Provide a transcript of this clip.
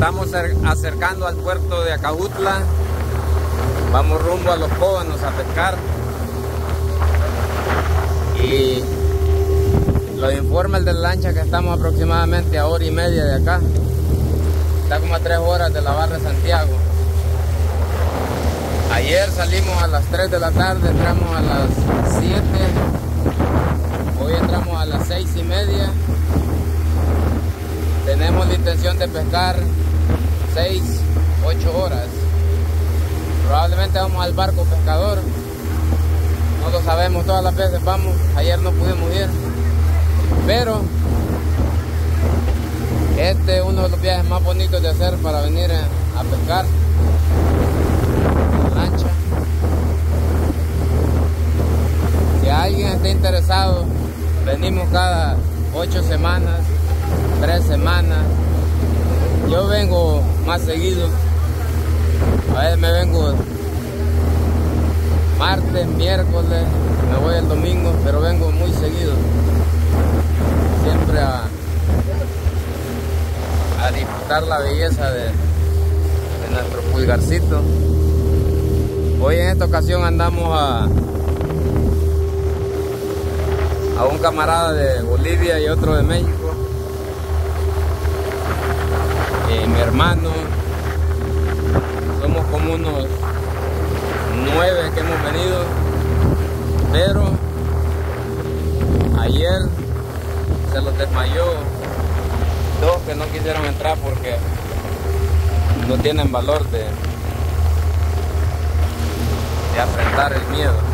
estamos acercando al puerto de Acajutla. Vamos rumbo a Los Cóbanos a pescar. Y los informes de la lancha que estamos aproximadamente a hora y media de acá. Está como a 3 horas de la barra de Santiago. Ayer salimos a las 3 de la tarde, entramos a las 7. Hoy entramos a las 6:30. Tenemos la intención de pescar 6-8 horas. Probablemente vamos al barco pescador. No lo sabemos, todas las veces vamos. Ayer no pudimos ir. Pero este es uno de los viajes más bonitos de hacer para venir a pescar. Lancha. Si alguien está interesado, venimos cada 8 semanas, 3 semanas. Yo vengo más seguido. A veces me vengo martes, miércoles, me voy el domingo, pero vengo muy seguido. Siempre a disfrutar la belleza de nuestro pulgarcito. Hoy en esta ocasión andamos a un camarada de Bolivia y otro de México. Mi hermano. Somos como unos 9 que hemos venido. Pero ayer se los desmayó 2 que no quisieron entrar porque no tienen valor de afrontar el miedo.